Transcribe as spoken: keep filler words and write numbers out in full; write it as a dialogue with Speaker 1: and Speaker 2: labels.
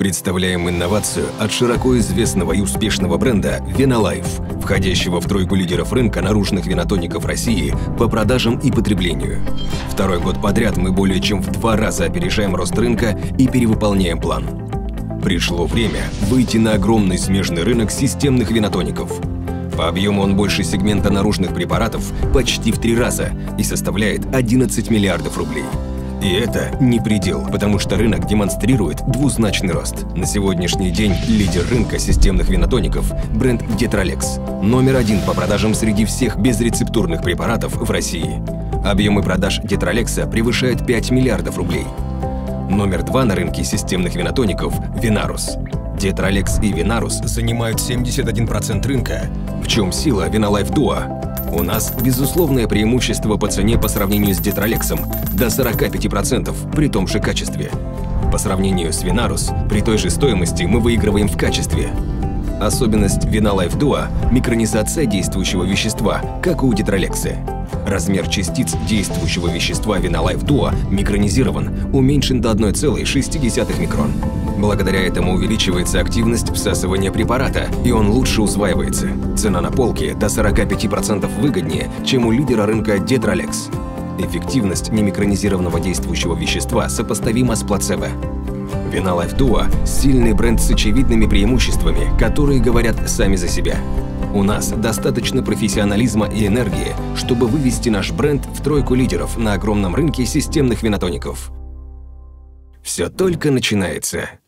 Speaker 1: Представляем инновацию от широко известного и успешного бренда VENALIFE, входящего в тройку лидеров рынка наружных винотоников России по продажам и потреблению. Второй год подряд мы более чем в два раза опережаем рост рынка и перевыполняем план. Пришло время выйти на огромный смежный рынок системных винотоников. По объему он больше сегмента наружных препаратов почти в три раза и составляет одиннадцать миллиардов рублей. И это не предел, потому что рынок демонстрирует двузначный рост. На сегодняшний день лидер рынка системных винотоников – бренд Detralex, номер один по продажам среди всех безрецептурных препаратов в России. Объемы продаж Detralex превышают пять миллиардов рублей. Номер два на рынке системных винотоников – Venarus. Detralex и Venarus занимают семьдесят один процент рынка. В чем сила VENALIFE Duo? У нас безусловное преимущество по цене по сравнению с Detralex до сорока пяти процентов при том же качестве. По сравнению с Venarus при той же стоимости мы выигрываем в качестве. Особенность VENALIFE Duo – микронизация действующего вещества, как и у Detralex. Размер частиц действующего вещества VENALIFE Duo микронизирован, уменьшен до одной целой шести десятых микрон. Благодаря этому увеличивается активность всасывания препарата, и он лучше усваивается. Цена на полке до сорока пяти процентов выгоднее, чем у лидера рынка Detralex. Эффективность немикронизированного действующего вещества сопоставима с плацебо. VENALIFE Duo – сильный бренд с очевидными преимуществами, которые говорят сами за себя. У нас достаточно профессионализма и энергии, чтобы вывести наш бренд в тройку лидеров на огромном рынке системных винотоников. Все только начинается.